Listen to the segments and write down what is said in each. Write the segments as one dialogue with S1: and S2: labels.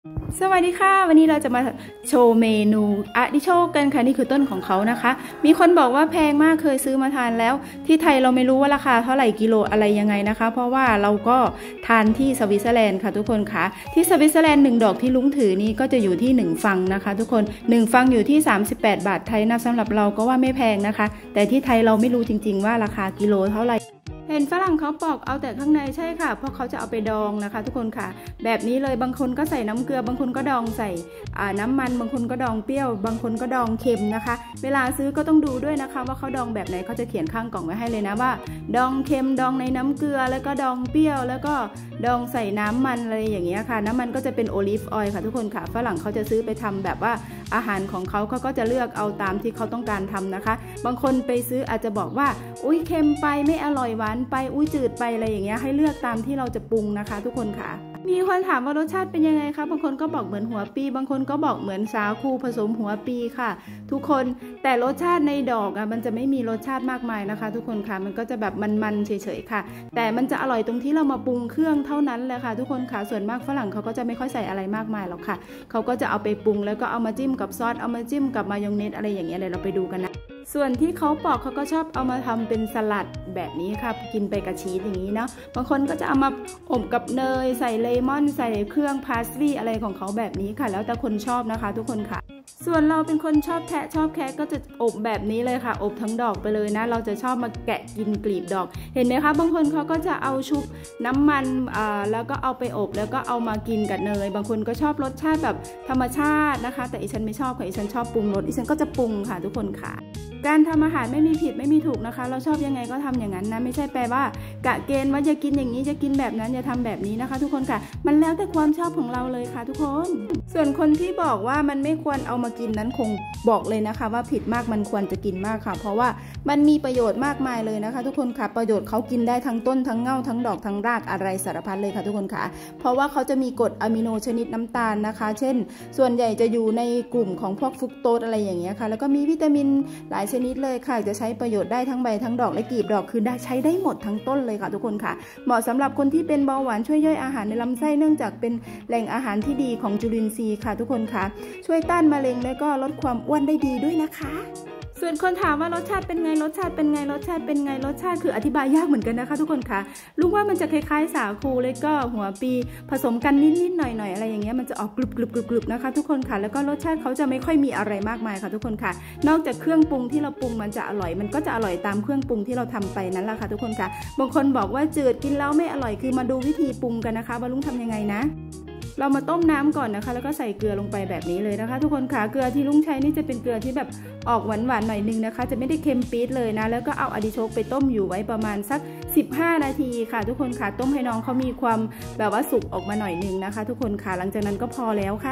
S1: สวัสดีค่ะวันนี้เราจะมาโชว์เมนูอาร์ติโชกกันค่ะนี่คือต้นของเขานะคะมีคนบอกว่าแพงมากเคยซื้อมาทานแล้วที่ไทยเราไม่รู้ว่าราคาเท่าไหร่กิโลอะไรยังไงนะคะเพราะว่าเราก็ทานที่สวิตเซอร์แลนด์ค่ะทุกคนค่ะที่สวิตเซอร์แลนด์1ดอกที่ลุงถือนี้ก็จะอยู่ที่1ฟังนะคะทุกคน1ฟังอยู่ที่38 บาทไทยนะสำหรับเราก็ว่าไม่แพงนะคะแต่ที่ไทยเราไม่รู้จริงๆว่าราคากิโลเท่าไหร่เห็นฝรั่งเขาปอกเอาแต่ข้างในใช่ค่ะเพราะเขาจะเอาไปดองนะคะทุกคนค่ะแบบนี้เลยบางคนก็ใส่น้ำเกลือบางคนก็ดองใส่น้ำมันบางคนก็ดองเปรี้ยวบางคนก็ดองเค็มนะคะเวลาซื้อก็ต้องดูด้วยนะคะว่าเขาดองแบบไหนเขาจะเขียนข้างกล่องไว้ให้เลยนะว่าดองเค็มดองในน้ำเกลือแล้วก็ดองเปรี้ยวแล้วก็ดองใส่น้ำมันอะไรอย่างเงี้ยค่ะน้ำมันก็จะเป็นโอลิฟออยล์ค่ะทุกคนค่ะฝรั่งเขาจะซื้อไปทำแบบว่าอาหารของเขาก็จะเลือกเอาตามที่เขาต้องการทำนะคะบางคนไปซื้ออาจจะบอกว่าอุ้ยเค็มไปไม่อร่อยหวานไปอุ้ยจืดไปอะไรอย่างเงี้ยให้เลือกตามที่เราจะปรุงนะคะทุกคนค่ะมีคนถามว่ารสชาติเป็นยังไงคะบางคนก็บอกเหมือนหัวปีบางคนก็บอกเหมือนสาคูผสมหัวปีค่ะทุกคนแต่รสชาติในดอกมันจะไม่มีรสชาติมากมายนะคะทุกคนค่ะมันก็จะแบบมันๆเฉยๆค่ะแต่มันจะอร่อยตรงที่เรามาปรุงเครื่องเท่านั้นแหละค่ะทุกคนค่ะส่วนมากฝรั่งเขาก็จะไม่ค่อยใส่อะไรมากมายหรอกค่ะเขาก็จะเอาไปปรุงแล้วก็เอามาจิ้มกับซอสเอามาจิ้มกับมายองเนสอะไรอย่างเงี้ยเดี๋ยวเราไปดูกันนะส่วนที่เขาปอกเขาก็ชอบเอามาทำเป็นสลัดแบบนี้ค่ะกินไปกับชีสอย่างนี้เนาะบางคนก็จะเอามาอบกับเนยใส่เลมอนใส่เครื่องพาสลีย์อะไรของเขาแบบนี้ค่ะแล้วแต่คนชอบนะคะทุกคนค่ะส่วนเราเป็นคนชอบแทะชอบแคะก็จะอบแบบนี้เลยค่ะอบทั้งดอกไปเลยนะเราจะชอบมาแกะกินกลีบดอกเห็นไหมคะบางคนเขาก็จะเอาชุบน้ำมันแล้วก็เอาไปอบแล้วก็เอามากินกับเนยบางคนก็ชอบรสชาติแบบธรรมชาตินะคะแต่อีฉันไม่ชอบค่ะอีฉันชอบปรุงรสอีฉันก็จะปรุงค่ะทุกคนค่ะการทำอาหารไม่มีผิดไม่มีถูกนะคะเราชอบยังไงก็ทำอย่างนั้นนะไม่ใช่แปลว่ากะเกณฑ์ว่าจะกินอย่างนี้จะกินแบบนั้นจะทำแบบนี้นะคะทุกคนค่ะมันแล้วแต่ความชอบของเราเลยค่ะทุกคนส่วนคนที่บอกว่ามันไม่ควรเอามากินนั้นคงบอกเลยนะคะว่าผิดมากมันควรจะกินมากค่ะเพราะว่ามันมีประโยชน์มากมายเลยนะคะทุกคนค่ะประโยชน์เขากินได้ทั้งต้นทั้งเง่าทั้งดอกทั้งรากอะไรสารพัดเลยค่ะทุกคนค่ะเพราะว่าเขาจะมีกรดอะมิโนชนิดน้ำตาลนะคะเช่นส่วนใหญ่จะอยู่ในกลุ่มของพวกฟรุกโตสอะไรอย่างเงี้ยค่ะแล้วก็มีวิตามินหลายชนิดเลยค่ะจะใช้ประโยชน์ได้ทั้งใบทั้งดอกและกลีบดอกคือได้ใช้ได้หมดทั้งต้นเลยค่ะทุกคนค่ะเหมาะสำหรับคนที่เป็นเบาหวานช่วยย่อยอาหารในลำไส้เนื่องจากเป็นแหล่งอาหารที่ดีของจุลินทรีย์ค่ะทุกคนค่ะช่วยต้านมะเร็งและก็ลดความอ้วนได้ดีด้วยนะคะส่วนคนถามว่ารสชาติเป็นไงรสชาติเป็นไงรสชาติเป็นไงรสชาติคืออธิบายยากเหมือนกันนะคะทุกคนค่ะลุงว่ามันจะคล้ายๆสาคูเลยก็หัวปีผสมกันนิดๆหน่อยๆอะไรอย่างเงี้ยมันจะออกกรุบๆนะคะทุกคนค่ะแล้วก็รสชาติเขาจะไม่ค่อยมีอะไรมากมายค่ะทุกคนค่ะนอกจากเครื่องปรุงที่เราปรุงมันจะอร่อยมันก็จะอร่อยตามเครื่องปรุงที่เราทำไปนั่นแหละค่ะทุกคนค่ะบางคนบอกว่าจืดกินแล้วไม่อร่อยคือมาดูวิธีปรุงกันนะคะว่าลุงทำยังไงนะเรามาต้มน้ำก่อนนะคะแล้วก็ใส่เกลือลงไปแบบนี้เลยนะคะทุกคนค่ะเกลือที่ลุงใช้นี่จะเป็นเกลือที่แบบออกหวานๆหน่อยนึงนะคะจะไม่ได้เค็มปี๊ดเลยนะแล้วก็เอาอาร์ติโชกไปต้มอยู่ไว้ประมาณสัก15 นาทีค่ะทุกคนค่ะต้มให้น้องเขามีความแบบว่าสุกออกมาหน่อยนึงนะคะทุกคนค่ะหลังจากนั้นก็พอแล้วค่ะ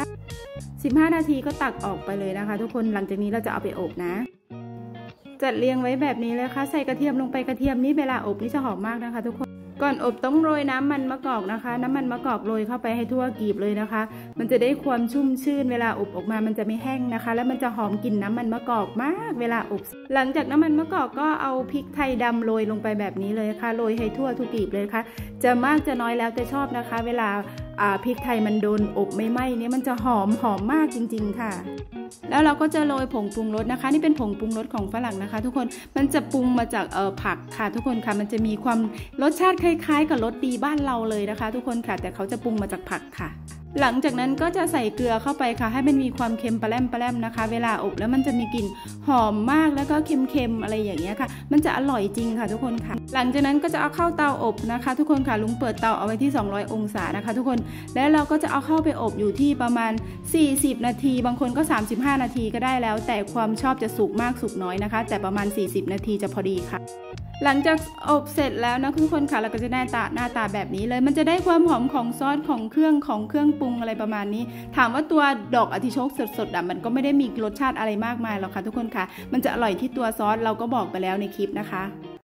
S1: 15 นาทีก็ตักออกไปเลยนะคะทุกคนหลังจากนี้เราจะเอาไปอบนะจัดเรียงไว้แบบนี้เลยค่ะใส่กระเทียมลงไปกระเทียมนี่เวลาอบนี่จะหอมมากนะคะทุกคนก่อนอบต้องโรยน้ำมันมะกอกนะคะน้ำมันมะกอกโรยเข้าไปให้ทั่วกลีบเลยนะคะมันจะได้ความชุ่มชื่นเวลาอบออกมามันจะไม่แห้งนะคะแล้วมันจะหอมกลิ่นน้ำมันมะกอกมากเวลาอบหลังจากน้ำมันมะกอกก็เอาพริกไทยดำโรยลงไปแบบนี้เลยค่ะโรยให้ทั่วทุกกลีบเลยค่ะจะมากจะน้อยแล้วแต่ชอบนะคะเวลาพริกไทยมันโดนอบไม่ไหม้เนี่ยมันจะหอมมากจริงๆค่ะแล้วเราก็จะโรยผงปรุงรสนะคะนี่เป็นผงปรุงรสของฝรั่งนะคะทุกคนมันจะปรุงมาจากผักค่ะทุกคนค่ะมันจะมีความรสชาติคล้ายๆกับรสดีบ้านเราเลยนะคะทุกคนค่ะแต่เขาจะปรุงมาจากผักค่ะหลังจากนั้นก็จะใส่เกลือเข้าไปค่ะให้มันมีความเค็มปลาแรมนะคะเวลาอบแล้วมันจะมีกลิ่นหอมมากแล้วก็เค็มอะไรอย่างเงี้ยค่ะมันจะอร่อยจริงค่ะทุกคนค่ะหลังจากนั้นก็จะเอาเข้าเตาอบนะคะทุกคนค่ะลุงเปิดเตาเอาไว้ที่200 องศานะคะทุกคนแล้วเราก็จะเอาเข้าไปอบอยู่ที่ประมาณ40 นาทีบางคนก็35 นาทีก็ได้แล้วแต่ความชอบจะสุกมากสุกน้อยนะคะแต่ประมาณ40 นาทีจะพอดีค่ะหลังจากอบเสร็จแล้วนะทุกคนค่ะเราก็จะได้หน้าตาแบบนี้เลยมันจะได้ความหอมของซอสของเครื่องปรุงอะไรประมาณนี้ถามว่าตัวดอกอาร์ติโชกสดๆมันก็ไม่ได้มีรสชาติอะไรมากมายหรอกค่ะทุกคนค่ะมันจะอร่อยที่ตัวซอสเราก็บอกไปแล้วในคลิปนะคะ